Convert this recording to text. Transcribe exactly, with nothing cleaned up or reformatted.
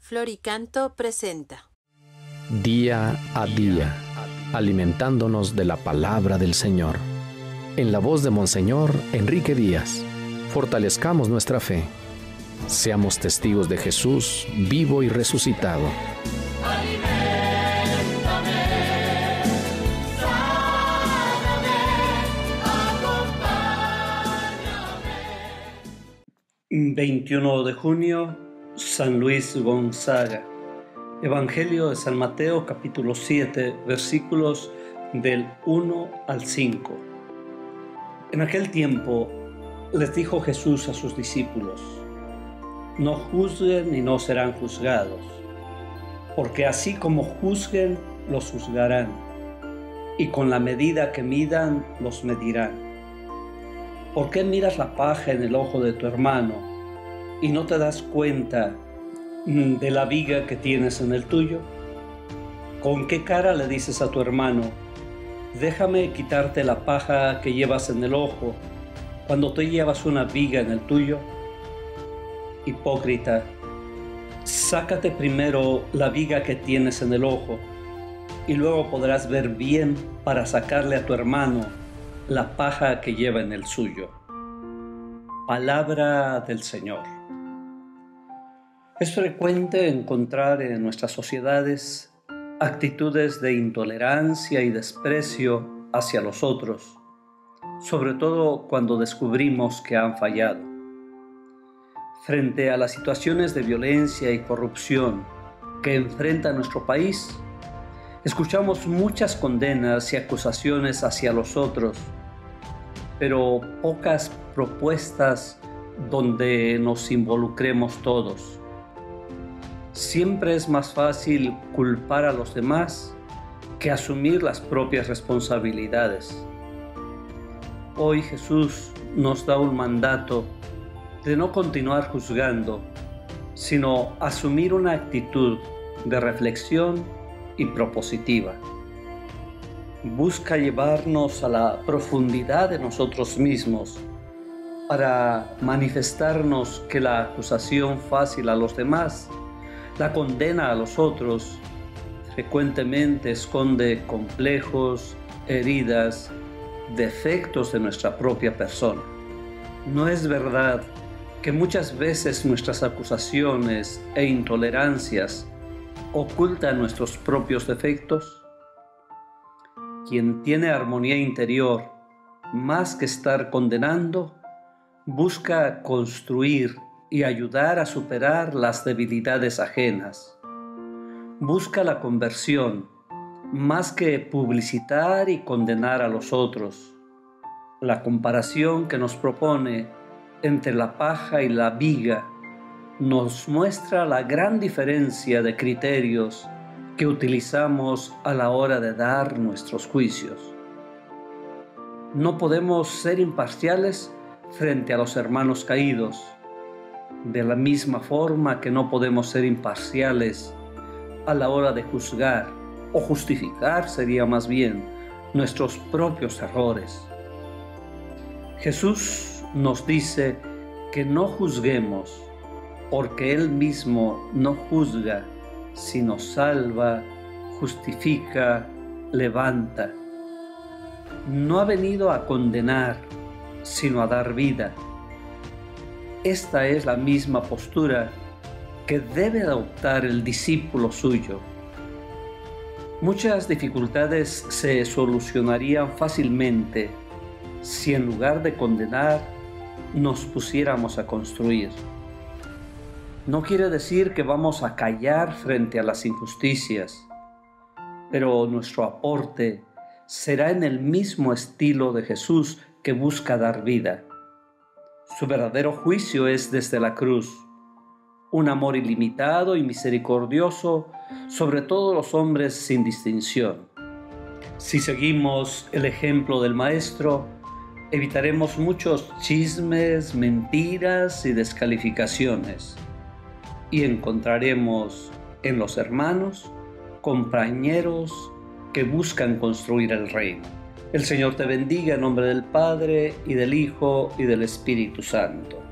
Floricanto presenta Día a día, alimentándonos de la palabra del Señor. En la voz de Monseñor Enrique Díaz, fortalezcamos nuestra fe. Seamos testigos de Jesús vivo y resucitado. veintiuno de junio, San Luis Gonzaga. Evangelio de San Mateo, capítulo siete, versículos del uno al cinco. En aquel tiempo les dijo Jesús a sus discípulos: no juzguen y no serán juzgados, porque así como juzguen, los juzgarán, y con la medida que midan, los medirán. ¿Por qué miras la paja en el ojo de tu hermano y no te das cuenta de la viga que tienes en el tuyo? ¿Con qué cara le dices a tu hermano: déjame quitarte la paja que llevas en el ojo, cuando tú llevas una viga en el tuyo? Hipócrita, sácate primero la viga que tienes en el ojo, y luego podrás ver bien para sacarle a tu hermano la paja que lleva en el suyo. Palabra del Señor. Es frecuente encontrar en nuestras sociedades actitudes de intolerancia y desprecio hacia los otros, sobre todo cuando descubrimos que han fallado. Frente a las situaciones de violencia y corrupción que enfrenta nuestro país, escuchamos muchas condenas y acusaciones hacia los otros, pero pocas propuestas donde nos involucremos todos. Siempre es más fácil culpar a los demás que asumir las propias responsabilidades. Hoy Jesús nos da un mandato de no continuar juzgando, sino asumir una actitud de reflexión y propositiva. Busca llevarnos a la profundidad de nosotros mismos para manifestarnos que la acusación fácil a los demás, la condena a los otros, frecuentemente esconde complejos, heridas, defectos de nuestra propia persona. ¿No es verdad que muchas veces nuestras acusaciones e intolerancias ocultan nuestros propios defectos? Quien tiene armonía interior, más que estar condenando, busca construir y ayudar a superar las debilidades ajenas. Busca la conversión, más que publicitar y condenar a los otros. La comparación que nos propone entre la paja y la viga nos muestra la gran diferencia de criterios que utilizamos a la hora de dar nuestros juicios. No podemos ser imparciales frente a los hermanos caídos, de la misma forma que no podemos ser imparciales a la hora de juzgar, o justificar sería más bien, nuestros propios errores. Jesús nos dice que no juzguemos, porque Él mismo no juzga, sino salva, justifica, levanta. No ha venido a condenar, sino a dar vida. Esta es la misma postura que debe adoptar el discípulo suyo. Muchas dificultades se solucionarían fácilmente si en lugar de condenar nos pusiéramos a construir. No quiere decir que vamos a callar frente a las injusticias, pero nuestro aporte será en el mismo estilo de Jesús, que busca dar vida. Su verdadero juicio es desde la cruz, un amor ilimitado y misericordioso sobre todos los hombres sin distinción. Si seguimos el ejemplo del Maestro, evitaremos muchos chismes, mentiras y descalificaciones, y encontraremos en los hermanos compañeros que buscan construir el reino. El Señor te bendiga en nombre del Padre, y del Hijo, y del Espíritu Santo.